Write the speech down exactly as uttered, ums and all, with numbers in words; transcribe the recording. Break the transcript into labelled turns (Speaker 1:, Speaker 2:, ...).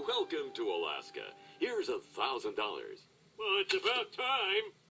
Speaker 1: Welcome to Alaska. Here's a thousand dollars.
Speaker 2: Well, it's about time.